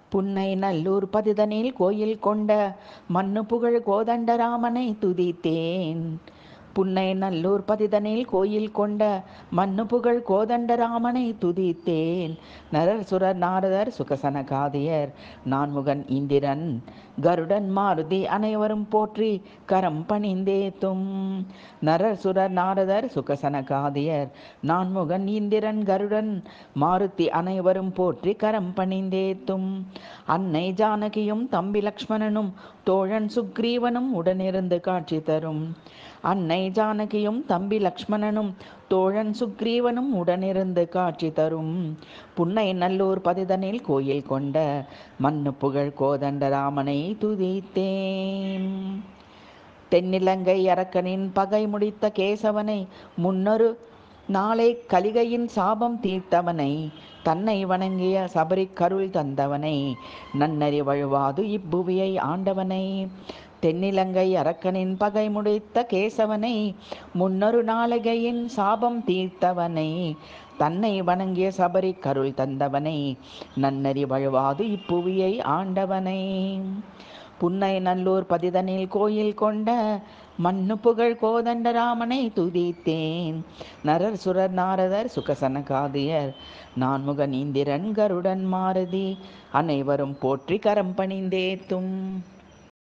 புன்னை நல்லூர் பதிதனில் கோயில் கொண்ட மண்ணு புகழ் கோதண்டராமனை துதித்தேன். புன்னை நல்லூர் பதிதனில் கோயில் கொண்ட மண்ணு புகழ் கோதண்டராமனை துதித்தேன். நரர் சுரர் நாரதர் சுகசனகாதியர் நான்முகன் இந்திரன் கருடன் மாருதி அனைவரும் போற்றி கரம் பணிந்தேத்தும். நரர் சுரர் நாரதர் சுகசனகாதியர் நான்முகன் இந்திரன் கருடன் மாருதி அனைவரும் போற்றி கரம் பணிந்தேத்தும். அன்னை ஜானகியும் தம்பி லக்ஷ்மணனும் தோழன் சுக்ரீவனும் உடனிருந்து காட்சி தரும். அன்னை ஜானகியும் தம்பி லக்ஷ்மணனும் தோழன் சுக்ரீவனும் உடனிருந்து காட்சி தரும். புன்னை நல்லூர் பதிதனில் கோயில் கொண்ட மண்ணு புகழ் கோதண்டராமனை துதித்தேன். தென்னிலங்கை அரக்கனின் பகை முடித்த கேசவனை முன்னொரு நாளை கலிகையின் சாபம் தீர்த்தவனை தன்னை வணங்கிய சபரி கருள் தந்தவனை நன்னறி வழுவாது இப்புவியை ஆண்டவனை தென்னிலங்கை அரக்கனின் பகை முடித்த கேசவனை முன்னொரு நாளிகையின் சாபம் தீர்த்தவனை தன்னை வணங்கிய சபரி கருள் தந்தவனை நன்னறி வழுவாது இப்புவியை ஆண்டவனை புன்னை நல்லூர் பதிதனில் கோயில் கொண்ட மண்ணு புகழ் கோதண்டராமனை துதித்தேன். நரர் சுரர் நாரதர் சுகசனகாதியர் நான்முகன் இந்திரன் கருடன் மாருதி அனைவரும் போற்றி கரம் பணிந்தேத்தும்.